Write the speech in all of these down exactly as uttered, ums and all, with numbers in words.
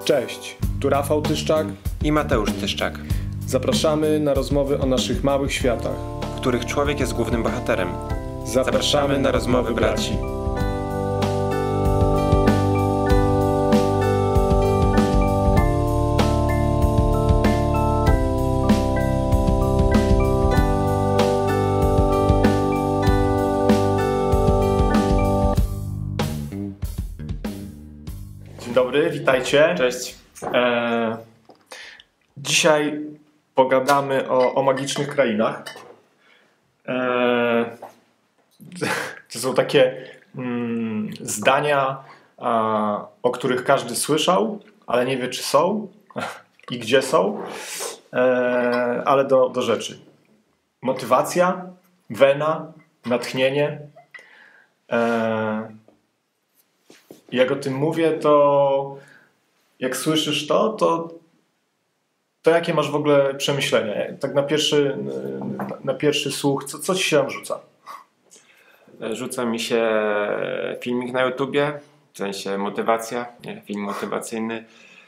Cześć, tu Rafał Tyszczak i Mateusz Tyszczak. Zapraszamy na rozmowy o naszych małych światach, w których człowiek jest głównym bohaterem. Zapraszamy, Zapraszamy na rozmowy braci. Dzień dobry, witajcie. Cześć. E, dzisiaj pogadamy o, o magicznych krainach. E, to są takie mm, zdania, a, o których każdy słyszał, ale nie wie, czy są i gdzie są. E, ale do, do rzeczy. Motywacja, wena, natchnienie. E, Jak o tym mówię, to jak słyszysz to, to, to jakie masz w ogóle przemyślenia? Tak na pierwszy, na pierwszy słuch, co, co ci się tam rzuca? Rzuca mi się filmik na YouTubie, w sensie motywacja, nie, film motywacyjny.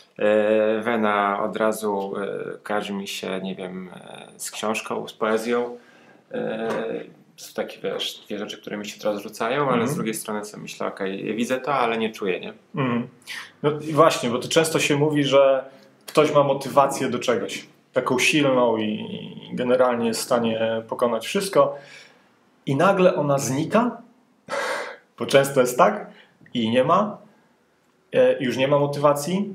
Wena od razu kojarzy mi się, nie wiem, z książką, z poezją. Są takie, wiesz, dwie rzeczy, które mi się teraz rzucają, ale mm. z drugiej strony sobie myślę, okej, okay, widzę to, ale nie czuję, nie? Mm. No i właśnie, bo to często się mówi, że ktoś ma motywację do czegoś, taką silną i generalnie jest w stanie pokonać wszystko i nagle ona znika, bo często jest tak i nie ma, i już nie ma motywacji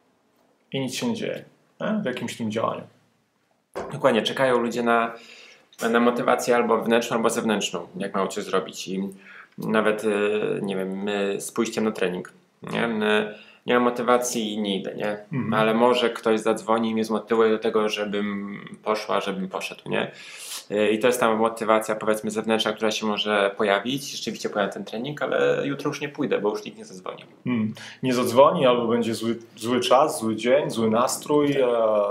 i nic się nie dzieje, nie? W jakimś tym działaniu. Dokładnie, czekają ludzie na na motywację albo wewnętrzną, albo zewnętrzną, jak mają coś zrobić. I nawet, nie wiem, z pójściem na trening. Nie, nie mam motywacji i nie idę, nie? Mhm. Ale może ktoś zadzwoni i mnie zmotywuje do tego, żebym poszła, żebym poszedł, nie? I to jest ta motywacja, powiedzmy, zewnętrzna, która się może pojawić. Rzeczywiście pojawia ten trening, ale jutro już nie pójdę, bo już nikt nie zadzwoni. Hmm. Nie zadzwoni, albo będzie zły, zły czas, zły dzień, zły nastrój, e,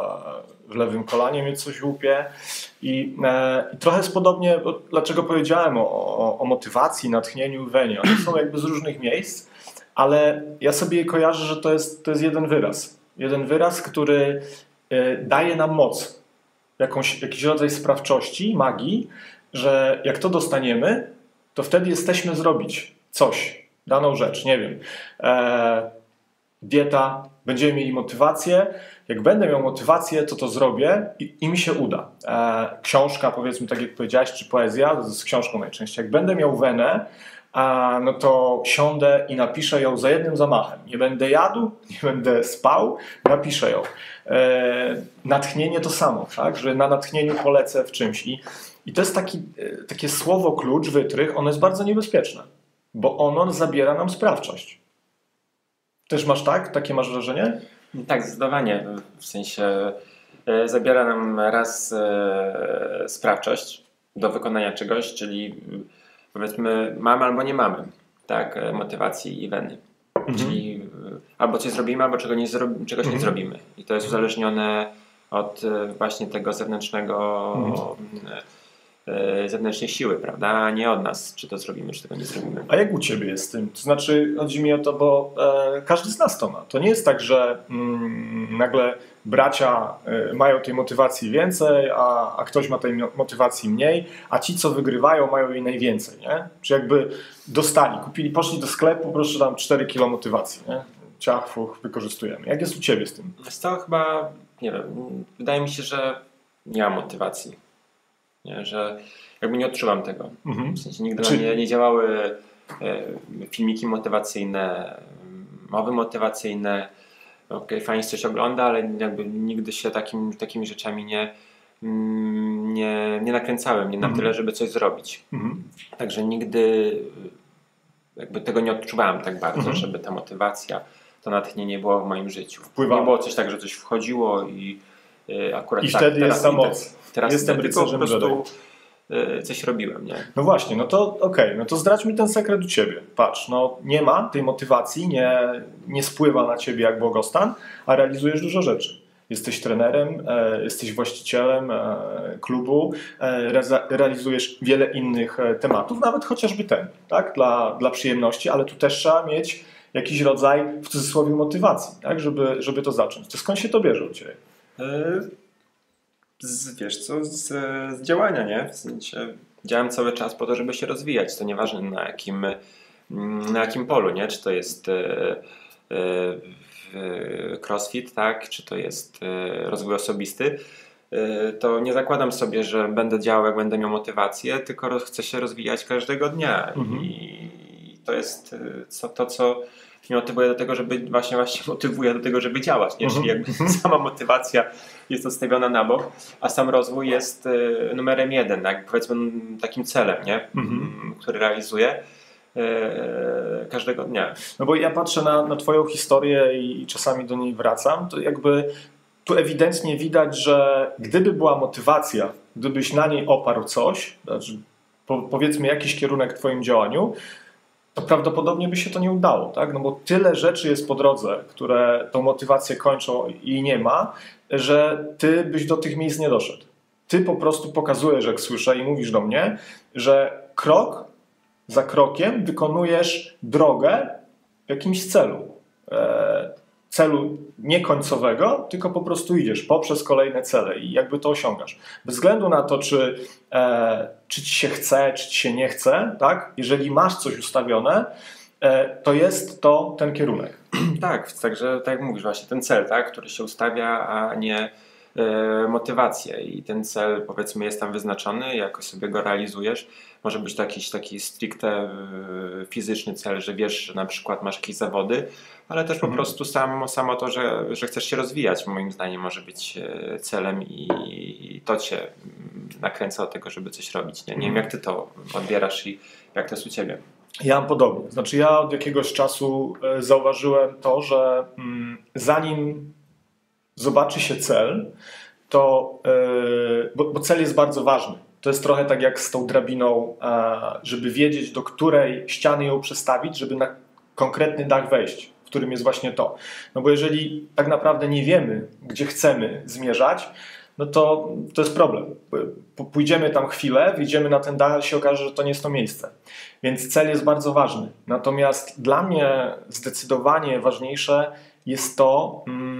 w lewym kolanie mnie coś łupie. I, e, i trochę jest podobnie, bo, dlaczego powiedziałem o, o, o motywacji, natchnieniu, wenie. One są jakby z różnych miejsc, ale ja sobie kojarzę, że to jest, to jest jeden wyraz. Jeden wyraz, który e, daje nam moc. Jakąś, jakiś rodzaj sprawczości, magii, że jak to dostaniemy, to wtedy jesteśmy zrobić coś, daną rzecz, nie wiem, e, dieta, będziemy mieli motywację, jak będę miał motywację, to to zrobię i, i mi się uda. E, książka, powiedzmy, tak jak powiedziałeś, czy poezja, z książką najczęściej, jak będę miał wenę, a, no to siądę i napiszę ją za jednym zamachem. Nie będę jadł, nie będę spał, napiszę ją. E, natchnienie to samo, tak? Że na natchnieniu polecę w czymś. I, i to jest taki, e, takie słowo klucz, wytrych, ono jest bardzo niebezpieczne, bo ono zabiera nam sprawczość. Też masz tak? Takie masz wrażenie? Tak, zdecydowanie. W sensie e, zabiera nam raz e, sprawczość do wykonania czegoś, czyli powiedzmy mamy albo nie mamy, tak, motywacji i weny. Mhm. Czyli albo coś zrobimy, albo czego nie zro- czegoś mhm. nie zrobimy. I to jest uzależnione od właśnie tego zewnętrznego, mhm. e, zewnętrznej siły, prawda? A nie od nas, czy to zrobimy, czy tego nie zrobimy. A jak u Ciebie jest z tym? To znaczy, chodzi mi o to, bo e, każdy z nas to ma. To nie jest tak, że mm, nagle bracia e, mają tej motywacji więcej, a, a ktoś ma tej motywacji mniej, a ci, co wygrywają, mają jej najwięcej, nie? Czy jakby dostali, kupili, poszli do sklepu, proszę, tam cztery kilo motywacji, nie? Ciach, fuch, wykorzystujemy. Jak jest u Ciebie z tym? Jest to chyba, nie wiem, wydaje mi się, że nie mam motywacji. Nie? Że jakby nie odczuwam tego. Mhm. W sensie nigdy Czy... nie, nie działały e, filmiki motywacyjne, mowy motywacyjne. Okej, okay, fajnie coś ogląda, ale jakby nigdy się takim, takimi rzeczami nie, nie, nie nakręcałem, nie na mhm. tyle, żeby coś zrobić. Mhm. Także nigdy jakby tego nie odczuwałem tak bardzo, mhm. żeby ta motywacja, to natchnienie było w moim życiu. Wpływało. Nie było coś tak, że coś wchodziło i y, akurat I tak, wtedy teraz jest ta moc. Teraz Jestem rycerzem po prostu y, coś robiłem, nie? No właśnie, no to okej, okay, no to zdradź mi ten sekret u Ciebie. Patrz, no nie ma tej motywacji, nie, nie spływa na Ciebie jak błogostan, a realizujesz dużo rzeczy. Jesteś trenerem, e, jesteś właścicielem e, klubu, e, re, realizujesz wiele innych e, tematów, nawet chociażby ten, tak, dla, dla przyjemności, ale tu też trzeba mieć jakiś rodzaj, w cudzysłowie, motywacji, tak? żeby, żeby to zacząć. To skąd się to bierze u Ciebie? Z, wiesz co, z, z działania, nie? W sensie działam cały czas po to, żeby się rozwijać. To nieważne na jakim, na jakim polu, nie? Czy to jest e, e, crossfit, tak? Czy to jest e, rozwój osobisty. E, to nie zakładam sobie, że będę działał, jak będę miał motywację, tylko chcę się rozwijać każdego dnia. Mhm. I to jest co, to, co mnie motywuje do tego, żeby właśnie, właśnie motywuje do tego, żeby działać, nie? Czyli jakby sama motywacja jest odstawiona na bok, a sam rozwój jest y, numerem jeden, tak? Powiedzmy takim celem, nie? Mhm. Który realizuję y, każdego dnia. No bo ja patrzę na, na Twoją historię i czasami do niej wracam, to jakby tu ewidentnie widać, że gdyby była motywacja, gdybyś na niej oparł coś, znaczy po, powiedzmy jakiś kierunek w Twoim działaniu, to prawdopodobnie by się to nie udało, tak? No bo tyle rzeczy jest po drodze, które tą motywację kończą i nie ma, że ty byś do tych miejsc nie doszedł. Ty po prostu pokazujesz, jak słyszę i mówisz do mnie, że krok za krokiem wykonujesz drogę w jakimś celu. E, celu nie końcowego, tylko po prostu idziesz poprzez kolejne cele i jakby to osiągasz. Bez względu na to, czy, e, czy ci się chce, czy ci się nie chce, tak? Jeżeli masz coś ustawione, e, to jest to ten kierunek. Tak, także tak jak mówisz, właśnie ten cel, tak, który się ustawia, a nie e, motywację. I ten cel, powiedzmy, jest tam wyznaczony, jakoś sobie go realizujesz. Może być to jakiś taki stricte e, fizyczny cel, że wiesz, że na przykład masz jakieś zawody, ale też po mhm. prostu samo, samo to, że, że chcesz się rozwijać, moim zdaniem może być celem i, i to cię nakręca do tego, żeby coś robić. Nie, nie mhm. wiem, jak ty to odbierasz i jak to jest u ciebie. Ja mam podobnie. Znaczy ja od jakiegoś czasu zauważyłem to, że mm, zanim zobaczy się cel, to yy, bo, bo cel jest bardzo ważny. To jest trochę tak jak z tą drabiną, żeby wiedzieć, do której ściany ją przestawić, żeby na konkretny dach wejść, w którym jest właśnie to. No bo jeżeli tak naprawdę nie wiemy, gdzie chcemy zmierzać, no to to jest problem. Pójdziemy tam chwilę, wyjdziemy na ten dach, ale się okaże, że to nie jest to miejsce. Więc cel jest bardzo ważny. Natomiast dla mnie zdecydowanie ważniejsze jest to,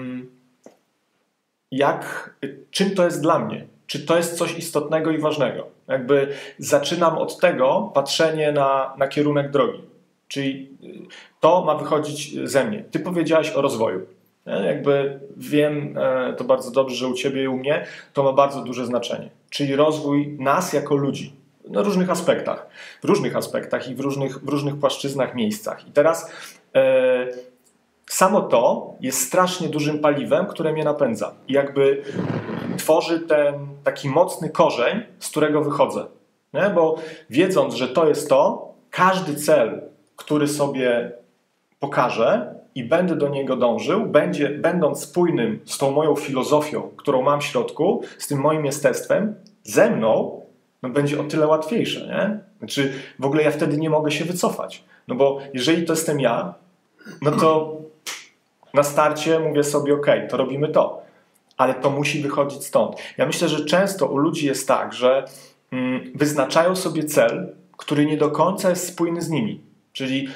jak, czym to jest dla mnie. Czy to jest coś istotnego i ważnego. Jakby zaczynam od tego patrzenie na, na kierunek drogi. Czyli to ma wychodzić ze mnie. Ty powiedziałeś o rozwoju. Jakby wiem to bardzo dobrze, że u Ciebie i u mnie to ma bardzo duże znaczenie. Czyli rozwój nas jako ludzi. Na różnych aspektach. W różnych aspektach i w różnych, w różnych płaszczyznach, miejscach. I teraz e, samo to jest strasznie dużym paliwem, które mnie napędza. I jakby tworzy ten taki mocny korzeń, z którego wychodzę. Nie? Bo wiedząc, że to jest to, każdy cel, który sobie pokażę i będę do niego dążył, będzie, będąc spójnym z tą moją filozofią, którą mam w środku, z tym moim jestestwem, ze mną, no będzie o tyle łatwiejsze. Nie? Znaczy, w ogóle ja wtedy nie mogę się wycofać. No bo jeżeli to jestem ja, no to na starcie mówię sobie, ok, to robimy to. Ale to musi wychodzić stąd. Ja myślę, że często u ludzi jest tak, że mm, wyznaczają sobie cel, który nie do końca jest spójny z nimi. Czyli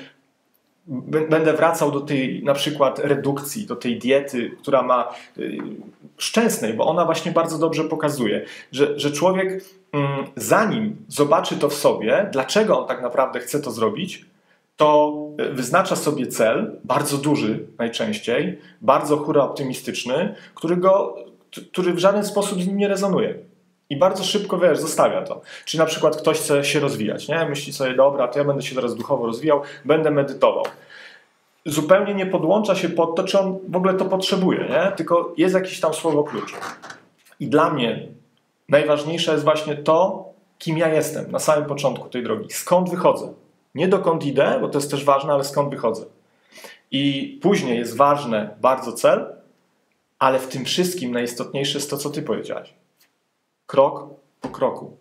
b- będę wracał do tej na przykład redukcji, do tej diety, która ma y, szczęsnej, bo ona właśnie bardzo dobrze pokazuje, że, że człowiek mm, zanim zobaczy to w sobie, dlaczego on tak naprawdę chce to zrobić, to wyznacza sobie cel, bardzo duży najczęściej, bardzo hura optymistyczny, który, go, który w żaden sposób z nim nie rezonuje. I bardzo szybko, wiesz, zostawia to. Czy na przykład ktoś chce się rozwijać, nie? Myśli sobie, dobra, to ja będę się teraz duchowo rozwijał, będę medytował. Zupełnie nie podłącza się pod to, czy on w ogóle to potrzebuje, nie? Tylko jest jakieś tam słowo klucz. I dla mnie najważniejsze jest właśnie to, kim ja jestem na samym początku tej drogi. Skąd wychodzę? Nie dokąd idę, bo to jest też ważne, ale skąd wychodzę. I później jest ważne bardzo cel, ale w tym wszystkim najistotniejsze jest to, co ty powiedziałeś. Krok po kroku.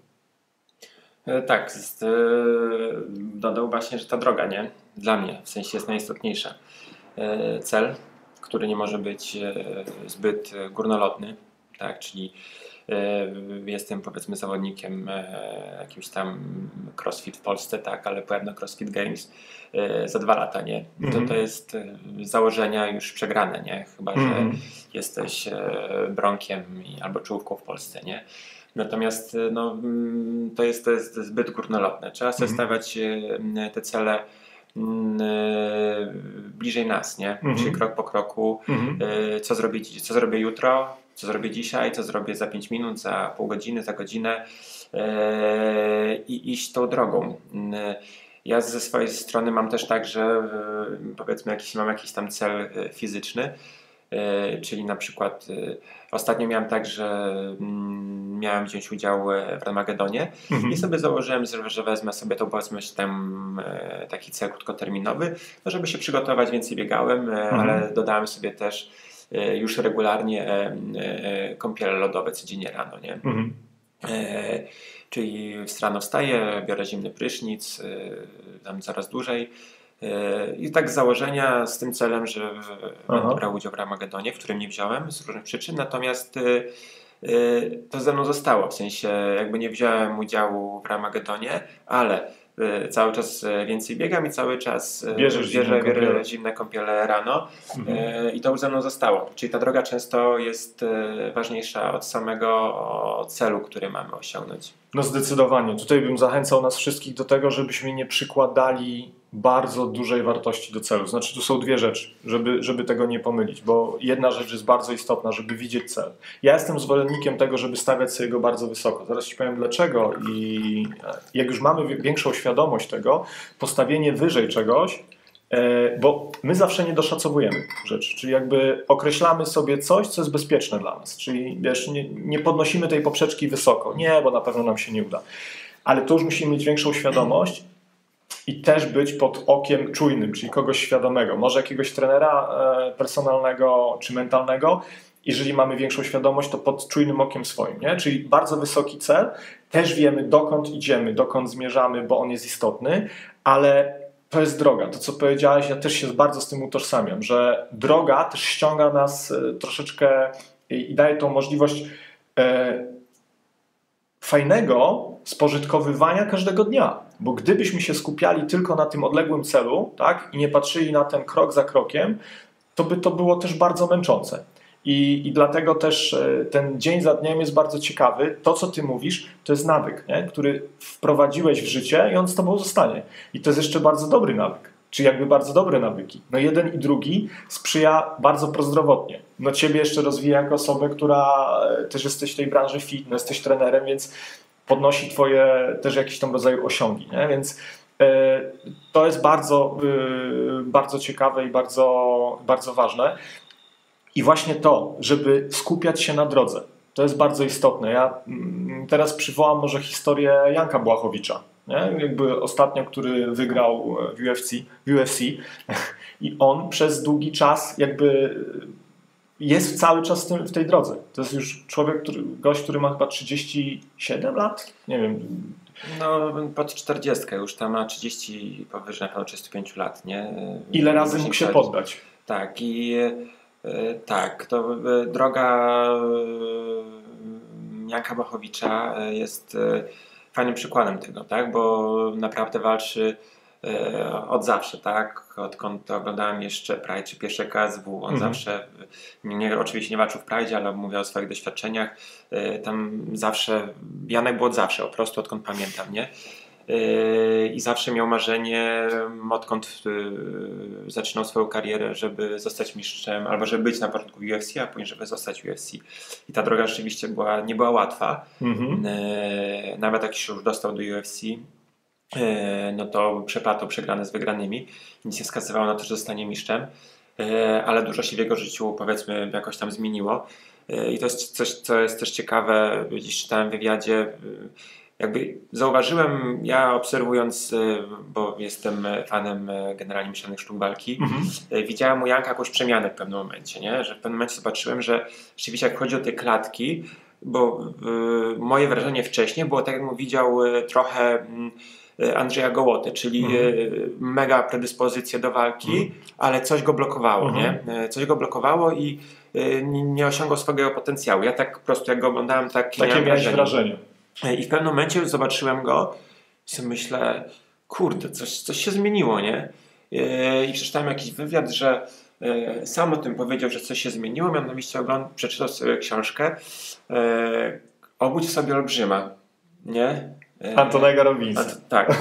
Tak, jest, dodał właśnie, że ta droga, nie? Dla mnie w sensie jest najistotniejsza. Cel, który nie może być zbyt górnolotny, tak? Czyli Jestem powiedzmy zawodnikiem jakimś tam CrossFit w Polsce, tak, ale pojechałem na CrossFit Games za dwa lata, nie? To, to jest z założenia już przegrane, nie? Chyba, że mm-hmm. jesteś bronkiem albo czołówką w Polsce, nie? Natomiast no, to, jest, to jest zbyt górnolotne. Trzeba sobie mm-hmm. stawiać te cele bliżej nas, nie? Mm-hmm. Czyli krok po kroku, mm-hmm. co zrobię, co zrobię jutro, co zrobię dzisiaj, co zrobię za pięć minut, za pół godziny, za godzinę i iść tą drogą. Ja ze swojej strony mam też tak, że powiedzmy jakiś, mam jakiś tam cel fizyczny, czyli na przykład ostatnio miałem tak, że miałem wziąć udział w Armagedonie mhm. i sobie założyłem, że wezmę sobie to powiedzmy tam taki cel krótkoterminowy, no żeby się przygotować, więcej biegałem, mhm. ale dodałem sobie też już regularnie kąpiele lodowe codziennie rano, nie? Mhm. Czyli rano wstaję, biorę zimny prysznic, tam coraz dłużej. I tak z założenia, z tym celem, że Aha. będę brał udział w Armagedonie, w którym nie wziąłem z różnych przyczyn, natomiast to ze mną zostało, w sensie jakby nie wziąłem udziału w Armagedonie, ale cały czas więcej biegam i cały czas Bierzesz bierze, zimne, bierze kąpiele. zimne kąpiele rano mhm. i to już ze mną zostało. Czyli ta droga często jest ważniejsza od samego celu, który mamy osiągnąć. No zdecydowanie. Tutaj bym zachęcał nas wszystkich do tego, żebyśmy nie przykładali bardzo dużej wartości do celu. Znaczy tu są dwie rzeczy, żeby, żeby tego nie pomylić, bo jedna rzecz jest bardzo istotna, żeby widzieć cel. Ja jestem zwolennikiem tego, żeby stawiać sobie go bardzo wysoko. Zaraz Ci powiem dlaczego i jak już mamy większą świadomość tego, postawienie wyżej czegoś, bo my zawsze nie doszacowujemy rzeczy, czyli jakby określamy sobie coś, co jest bezpieczne dla nas, czyli wiesz, nie, nie podnosimy tej poprzeczki wysoko, nie, bo na pewno nam się nie uda, ale tu już musimy mieć większą świadomość i też być pod okiem czujnym, czyli kogoś świadomego, może jakiegoś trenera personalnego czy mentalnego. Jeżeli mamy większą świadomość, to pod czujnym okiem swoim, nie? Czyli bardzo wysoki cel, też wiemy dokąd idziemy, dokąd zmierzamy, bo on jest istotny, ale to jest droga. To, co powiedziałeś, ja też się bardzo z tym utożsamiam, że droga też ściąga nas troszeczkę i daje tą możliwość e, fajnego spożytkowywania każdego dnia. Bo gdybyśmy się skupiali tylko na tym odległym celu, tak, i nie patrzyli na ten krok za krokiem, to by to było też bardzo męczące. I, I dlatego też ten dzień za dniem jest bardzo ciekawy. To, co ty mówisz, to jest nawyk, nie? Który wprowadziłeś w życie i on z tobą zostanie. I to jest jeszcze bardzo dobry nawyk. Czy jakby bardzo dobre nawyki. No jeden i drugi sprzyja bardzo prozdrowotnie. No ciebie jeszcze rozwija jako osobę, która też jesteś w tej branży fit, no jesteś trenerem, więc podnosi twoje też jakiś tam rodzaju osiągi, nie? Więc e, to jest bardzo, e, bardzo ciekawe i bardzo, bardzo ważne. I właśnie to, żeby skupiać się na drodze, to jest bardzo istotne. Ja teraz przywołam może historię Janka Błachowicza, nie? Jakby ostatnio, który wygrał w U F C, w U F C i on przez długi czas jakby jest cały czas w, tym, w tej drodze. To jest już człowiek, który, gość, który ma chyba trzydzieści siedem lat, nie wiem. No pod czterdziestkę już tam ma trzydzieści, powyżej na pewno trzydzieści pięć lat, nie? Ile razy mógł się poddać? Tak i tak, to droga Janka Błachowicza jest fajnym przykładem tego, tak? Bo naprawdę walczy od zawsze, tak? Odkąd oglądałem jeszcze Pride czy pierwsze K S W, on mhm. zawsze, nie, oczywiście nie walczył w Pride, ale mówię o swoich doświadczeniach, tam zawsze, Janek był od zawsze, po prostu odkąd pamiętam, nie? I zawsze miał marzenie, odkąd zaczynał swoją karierę, żeby zostać mistrzem, albo żeby być na początku U F C, a później żeby zostać U F C. I ta droga rzeczywiście była, nie była łatwa. Mhm. Nawet jak się już dostał do U F C, no to przeplatał przegrane z wygranymi. Nic nie wskazywało na to, że zostanie mistrzem, ale dużo się w jego życiu, powiedzmy, jakoś tam zmieniło. I to jest coś, co jest też ciekawe, gdzieś czytałem w wywiadzie, jakby zauważyłem, ja obserwując, bo jestem fanem generalnie mieszanych sztuk walki, mm-hmm. widziałem u Janka jakąś przemianę w pewnym momencie, nie? Że w pewnym momencie zobaczyłem, że rzeczywiście jak chodzi o te klatki, bo y, moje wrażenie wcześniej było tak, jakbym widział y, trochę Andrzeja Gołoty, czyli mhm. mega predyspozycje do walki, mhm. ale coś go blokowało, mhm. nie? Coś go blokowało i nie osiągał swojego potencjału. Ja tak po prostu jak go oglądałem, tak takie miałeś wrażenie. I w pewnym momencie zobaczyłem go i sobie myślę, kurde, coś, coś się zmieniło, nie? I przeczytałem jakiś wywiad, że sam o tym powiedział, że coś się zmieniło, mianowicie ogląd- przeczytał sobie książkę Obudź w sobie olbrzyma, nie? Antonego Robbinsa. Ant- tak.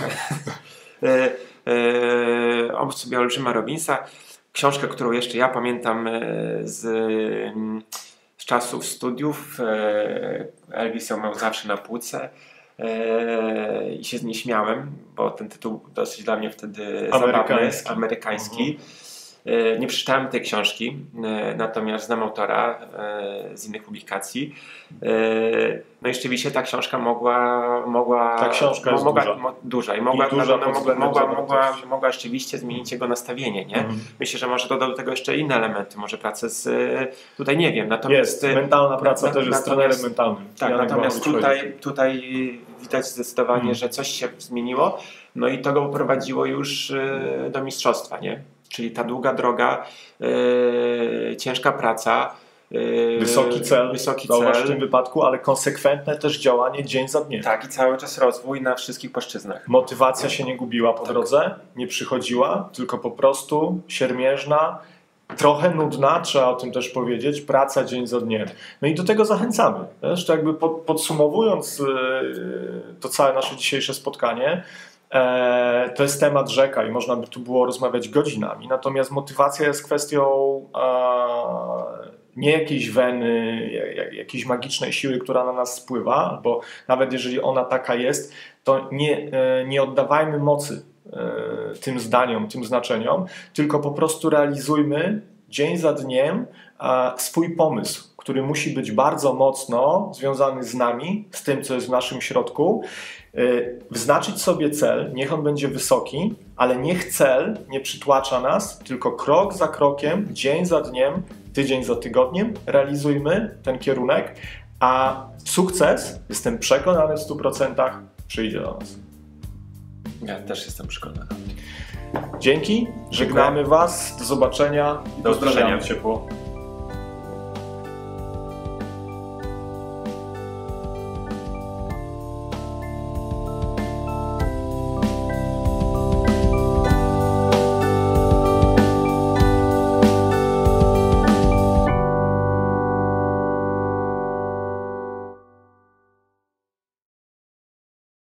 Obudź sobie olbrzyma Robbinsa. Książkę, którą jeszcze ja pamiętam z, z czasów studiów. Elvis ją miał zawsze na półce i się z niej śmiałem, bo ten tytuł dosyć dla mnie wtedy zabawny, amerykański. Mhm. Nie przeczytałem tej książki, natomiast znam autora z innych publikacji. No i rzeczywiście ta książka mogła... mogła ta książka jest mogła, duża. Mo, duża. I mogła, I duża no, mogła, mogła, mogła, mogła rzeczywiście zmienić jego nastawienie. Nie? Mhm. Myślę, że może dodał do tego jeszcze inne elementy, może pracę z... Tutaj nie wiem. Natomiast, jest, mentalna praca na, też jest trenerem mentalnym. Tak, Janek natomiast tutaj, tutaj widać zdecydowanie, mhm. że coś się zmieniło. No i to go prowadziło już do mistrzostwa, nie? Czyli ta długa droga, yy, ciężka praca, yy, wysoki cel, wysoki cel. w tym wypadku, ale konsekwentne też działanie dzień za dniem. Tak, i cały czas rozwój na wszystkich płaszczyznach. Motywacja się nie gubiła po tak. drodze, nie przychodziła, tylko po prostu siermierzna, trochę nudna, trzeba o tym też powiedzieć, praca dzień za dniem. No i do tego zachęcamy. Zresztą jakby podsumowując to całe nasze dzisiejsze spotkanie, to jest temat rzeka i można by tu było rozmawiać godzinami, natomiast motywacja jest kwestią nie jakiejś weny, jakiejś magicznej siły, która na nas spływa, bo nawet jeżeli ona taka jest, to nie, nie oddawajmy mocy tym zdaniom, tym znaczeniom, tylko po prostu realizujmy dzień za dniem swój pomysł, który musi być bardzo mocno związany z nami, z tym, co jest w naszym środku. Wyznaczyć sobie cel, niech on będzie wysoki, ale niech cel nie przytłacza nas, tylko krok za krokiem, dzień za dniem, tydzień za tygodniem realizujmy ten kierunek, a sukces, jestem przekonany w stu procentach, przyjdzie do nas. Ja też jestem przekonany. Dzięki, żegnamy Was, do zobaczenia i do pozdrawiamy ciepło.